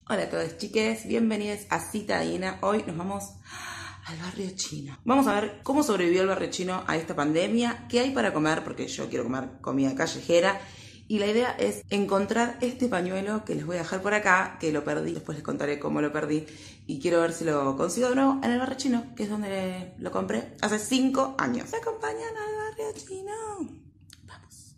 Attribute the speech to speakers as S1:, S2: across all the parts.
S1: Hola a todos, chiques, bienvenidos a Citadina. Hoy nos vamos al barrio chino. Vamos a ver cómo sobrevivió el barrio chino a esta pandemia, qué hay para comer, porque yo quiero comer comida callejera. Y la idea es encontrar este pañuelo que les voy a dejar por acá, que lo perdí, después les contaré cómo lo perdí. Y quiero ver si lo consigo de nuevo en el barrio chino, que es donde lo compré hace 5 años. ¿Me acompañan al barrio chino? Vamos.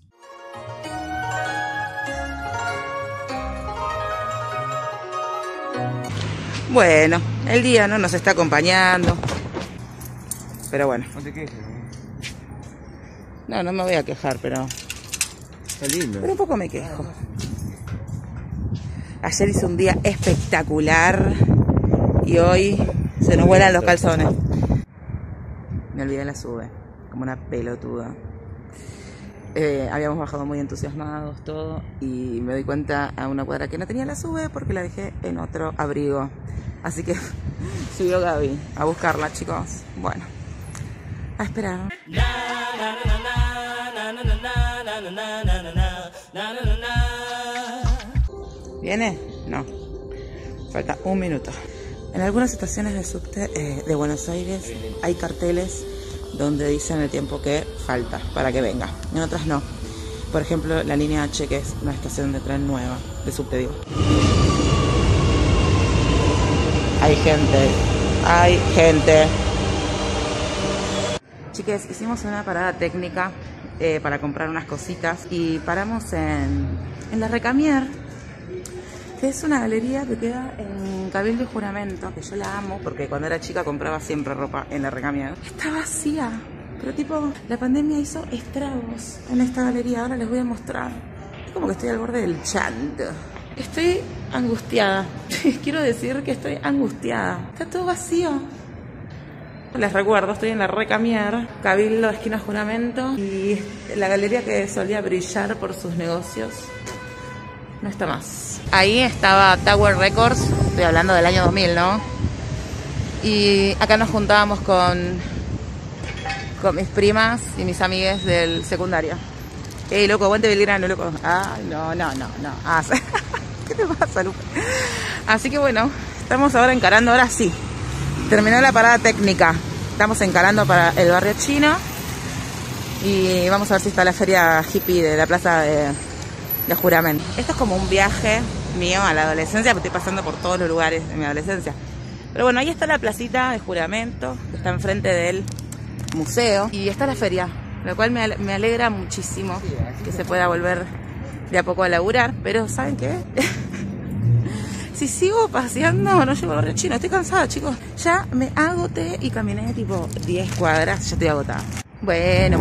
S1: Bueno, el día no nos está acompañando. Pero bueno.
S2: No te quejes.
S1: No me voy a quejar, pero...
S2: Está lindo.
S1: Pero un poco me quejo. Ayer hizo un día espectacular y hoy se nos vuelan los calzones. Me olvidé la sube, como una pelotuda. Habíamos bajado muy entusiasmados todo y me doy cuenta a una cuadra que no tenía la sube porque la dejé en otro abrigo. Así que subió Gaby a buscarla, chicos. Bueno, a esperar. ¿Viene? No. Falta 1 minuto. En algunas estaciones de subte de Buenos Aires hay carteles donde dicen el tiempo que falta para que venga. En otras no. Por ejemplo, la línea H, que es una estación de tren nueva, de subte, digo. Hay gente. Hay gente. Chiques, hicimos una parada técnica para comprar unas cositas y paramos en la Recamier, que es una galería que queda en Cabildo y Juramento, que yo la amo porque cuando era chica compraba siempre ropa en la Recamier. Está vacía, pero tipo, la pandemia hizo estragos en esta galería. Ahora les voy a mostrar. Es como que estoy al borde del llanto. Estoy angustiada. Quiero decir que estoy angustiada. Está todo vacío. Les recuerdo, estoy en la Recamier, Cabildo, esquina Juramento, y la galería que solía brillar por sus negocios no está más. Ahí estaba Tower Records, estoy hablando del año 2000, ¿no? Y acá nos juntábamos con mis primas y mis amigues del secundario. ¡Ey, loco, aguante Belgrano, loco! ¡Ay, no! Ah, ¿qué te pasa, Luca? Así que bueno, estamos ahora encarando, ahora sí. Terminó la parada técnica. Estamos encarando para el barrio chino. Y vamos a ver si está la feria hippie de la plaza de Juramento. Esto es como un viaje mío a la adolescencia, porque estoy pasando por todos los lugares de mi adolescencia. Pero bueno, ahí está la placita de Juramento, que está enfrente del museo. Y está la feria, lo cual me alegra muchísimo que se pueda volver de a poco a laburar. Pero ¿saben qué? Si sigo paseando, no llego al barrio chino. Estoy cansada, chicos. Ya me agoté y caminé tipo 10 cuadras. Ya estoy agotada. Bueno.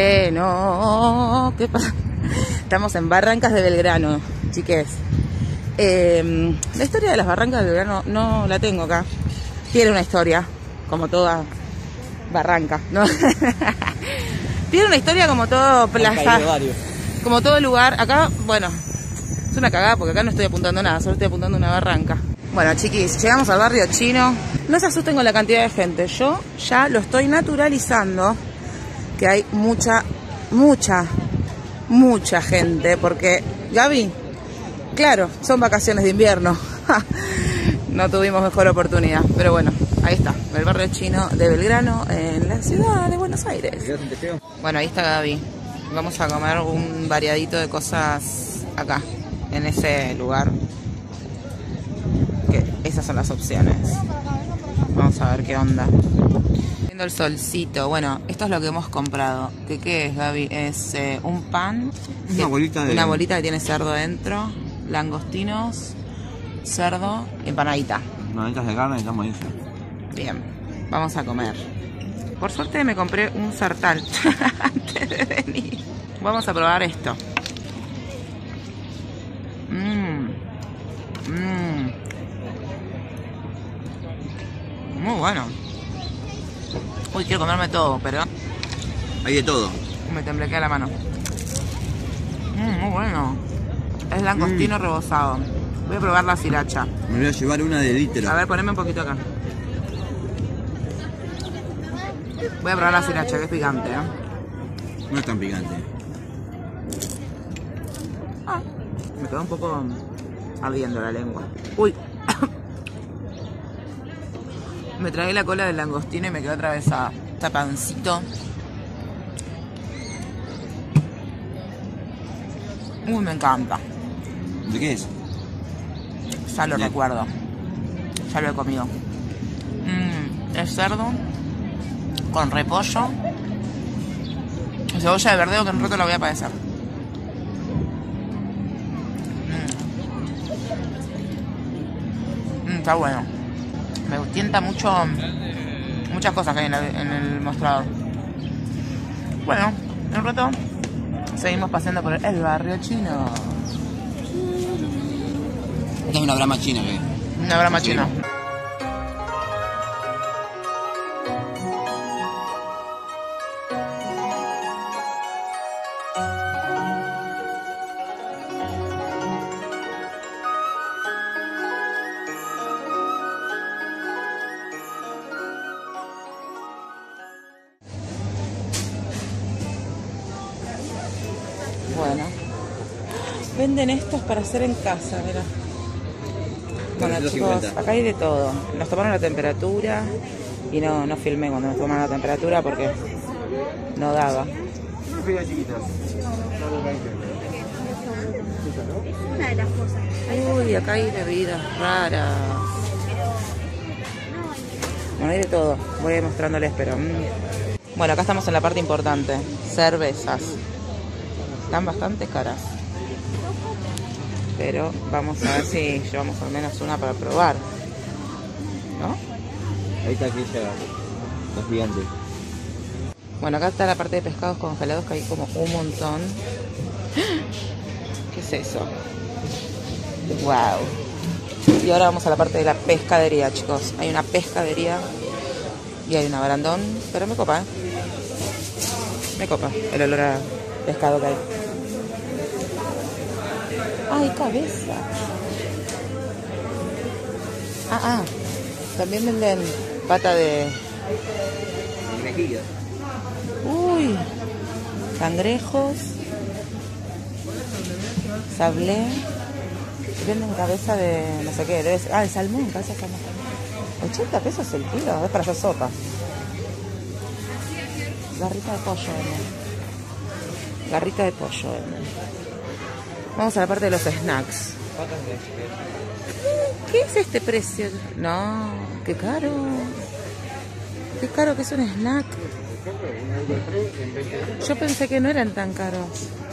S1: ¿Qué pasa? Estamos en Barrancas de Belgrano, chiques. La historia de las Barrancas de Belgrano no la tengo acá. Tiene una historia, como toda barranca, ¿no? Tiene una historia como todo plaza, como todo lugar. Acá, bueno, es una cagada porque acá no estoy apuntando nada, solo estoy apuntando una barranca. Bueno, chiquis, llegamos al barrio chino. No se asusten con la cantidad de gente. Yo ya lo estoy naturalizando, que hay mucha gente. Porque, Gaby, claro, son vacaciones de invierno. No tuvimos mejor oportunidad. Pero bueno, ahí está, el barrio chino de Belgrano, en la ciudad de Buenos Aires. Bueno, ahí está Gaby. Vamos a comer un variadito de cosas acá, en ese lugar, que esas son las opciones. Vamos a ver qué onda. Viendo el solcito. Bueno, esto es lo que hemos comprado. ¿Qué es, Gaby? Es un pan, una bolita que tiene cerdo dentro, langostinos, cerdo, empanadita.
S2: Empanaditas de carne, están buenísimas.
S1: Bien, vamos a comer. Por suerte me compré un sartén antes de venir. Vamos a probar esto. Muy bueno. Uy, quiero comerme todo, pero...
S2: Hay de todo.
S1: Me temblequea la mano. Muy bueno. Es langostino rebozado. Voy a probar la sriracha.
S2: Me voy a llevar una de litro.
S1: A ver, poneme un poquito acá. Voy a probar la sriracha, que es picante, ¿eh?
S2: No es tan picante.
S1: Me quedó un poco ardiendo la lengua. Uy, Me tragué la cola del langostino y me quedó atravesada. Está pancito. Uy, me encanta.
S2: ¿De qué es?
S1: Ya lo recuerdo. Ya lo he comido. Es cerdo con repollo y cebolla de verdeo, que en un rato la voy a padecer. Está bueno. Me tienta mucho muchas cosas que hay en el mostrador. Bueno, en un rato seguimos paseando por el barrio chino.
S2: Esta es una brama china que...
S1: Una brama china. Bueno, venden estos para hacer en casa, mira. Bueno, chicos, acá hay de todo. Nos tomaron la temperatura y no filmé cuando nos tomaron la temperatura porque no daba.
S3: Una de las cosas.
S1: Uy, acá hay bebidas raras. Bueno, hay de todo. Voy a ir mostrándoles, pero... Bueno, acá estamos en la parte importante. Cervezas. Están bastante caras. Pero vamos a ver si llevamos al menos una para probar. ¿No?
S2: Ahí está aquella, los gigantes.
S1: Bueno, acá está la parte de pescados congelados, que hay como un montón. ¿Qué es eso? Wow. Y ahora vamos a la parte de la pescadería, chicos. Hay una pescadería y hay un barandón, pero me copa, ¿eh? Me copa el olor a pescado que hay. ¡Ay, cabeza! También venden pata de...
S2: Mejillas.
S1: Uy, cangrejos, sablé, venden cabeza de no sé qué, debe ser, el salmón, cabeza de salmón. 80 pesos el kilo, es para hacer sopa. Garrita de pollo, venden. Garrita de pollo, venden. Vamos a la parte de los snacks. ¿Qué es este precio? No, qué caro. Qué caro que es un snack. Yo pensé que no eran tan caros.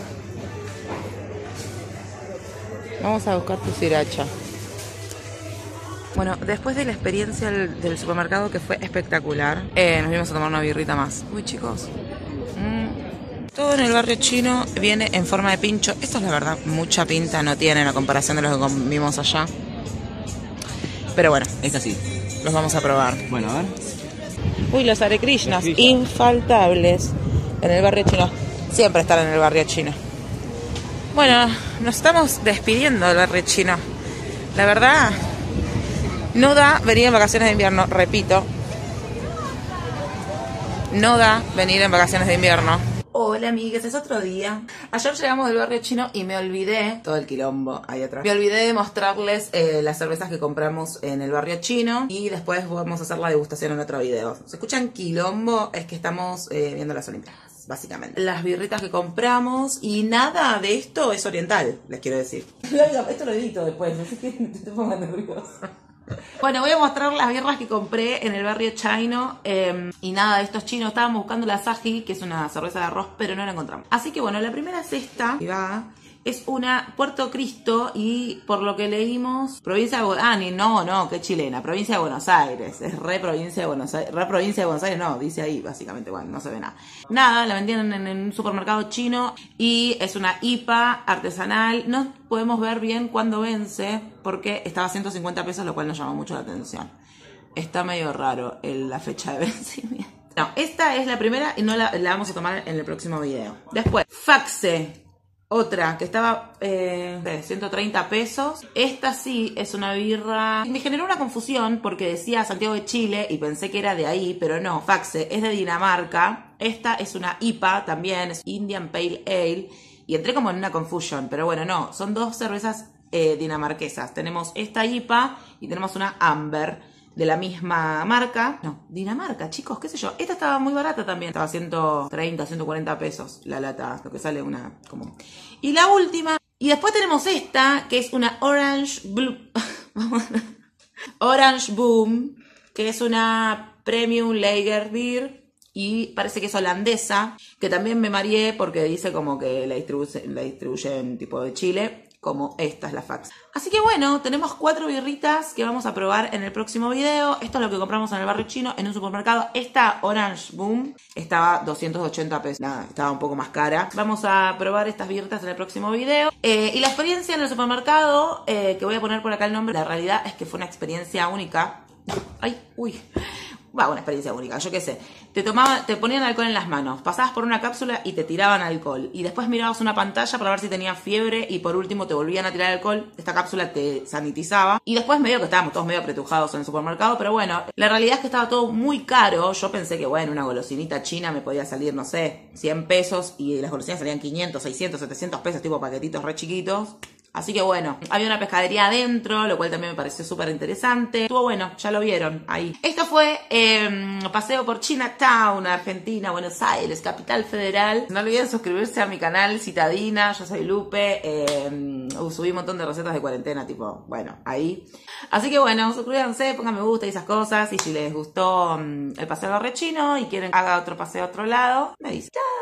S1: Vamos a buscar tu sriracha. Bueno, después de la experiencia del supermercado, que fue espectacular, nos vimos a tomar una birrita más. Uy, chicos. Todo en el barrio chino viene en forma de pincho. Esto es la verdad, mucha pinta no tiene a comparación de los que comimos allá. Pero bueno,
S2: Esta sí.
S1: los vamos a probar.
S2: Bueno, a ver.
S1: Uy, los Hare Krishnas, infaltables en el barrio chino. Siempre están en el barrio chino. Bueno, nos estamos despidiendo del barrio chino. La verdad, no da venir en vacaciones de invierno, repito. No da venir en vacaciones de invierno. Hola amigues, es otro día. Ayer llegamos del barrio chino y me olvidé, todo el quilombo ahí atrás, me olvidé de mostrarles las cervezas que compramos en el barrio chino y después vamos a hacer la degustación en otro video. ¿Se escuchan quilombo? Es que estamos viendo las Olimpiadas, básicamente. Las birritas que compramos y nada de esto es oriental, les quiero decir. Esto lo edito después, no sé qué te pongan nervioso. Bueno, voy a mostrar las birras que compré en el barrio chino y nada de estos chinos. Estábamos buscando la Saji, que es una cerveza de arroz, pero no la encontramos. Así que bueno, la primera es esta, es una Puerto Cristo y por lo que leímos, provincia de no, que chilena, provincia de Buenos Aires, es re provincia de Buenos Aires, no, dice ahí básicamente, bueno, no se ve nada. Nada, la vendían en un supermercado chino y es una IPA artesanal, no podemos ver bien cuándo vence porque estaba a 150 pesos, lo cual nos llamó mucho la atención. Está medio raro la fecha de vencimiento. No, esta es la primera y no la vamos a tomar en el próximo video. Después, Faxe. Otra que estaba de 130 pesos. Esta sí es una birra. Me generó una confusión porque decía Santiago de Chile y pensé que era de ahí, pero no. Faxe es de Dinamarca. Esta es una IPA también, es Indian Pale Ale. Y entré como en una confusión, pero bueno, no. Son dos cervezas dinamarquesas. Tenemos esta IPA y tenemos una Amber. de la misma marca. No, Dinamarca, chicos, qué sé yo. Esta estaba muy barata también. Estaba 130, 140 pesos la lata, lo que sale una común. Y la última. Y después tenemos esta, que es una Orange Blue. Orange Boom, que es una Premium Lager Beer. Y parece que es holandesa, que también me mareé porque dice como que la distribuyen tipo de Chile, como esta es la fax. Así que bueno, tenemos 4 birritas que vamos a probar en el próximo video. Esto es lo que compramos en el barrio chino, en un supermercado. Esta Orange Boom estaba 280 pesos, nada, estaba un poco más cara. Vamos a probar estas birritas en el próximo video. Y la experiencia en el supermercado, que voy a poner por acá el nombre, la realidad es que fue una experiencia única. Ay, uy. Una experiencia única, yo qué sé. Te ponían alcohol en las manos, pasabas por una cápsula y te tiraban alcohol. Y después mirabas una pantalla para ver si tenías fiebre y por último te volvían a tirar alcohol. Esta cápsula te sanitizaba. Y después medio que estábamos todos medio apretujados en el supermercado, pero bueno, la realidad es que estaba todo muy caro. Yo pensé que bueno, una golosinita china me podía salir, no sé, 100 pesos y las golosinas salían 500, 600, 700 pesos, tipo paquetitos re chiquitos. Así que bueno, había una pescadería adentro, lo cual también me pareció súper interesante. Estuvo bueno, ya lo vieron ahí. Esto fue paseo por Chinatown, Argentina, Buenos Aires, Capital Federal. No olviden suscribirse a mi canal Citadina, yo soy Lupe. Subí un montón de recetas de cuarentena, tipo, bueno, ahí. Así que bueno, suscríbanse, pongan me gusta y esas cosas. Y si les gustó el paseo al barrio chino y quieren que haga otro paseo a otro lado, me dicen.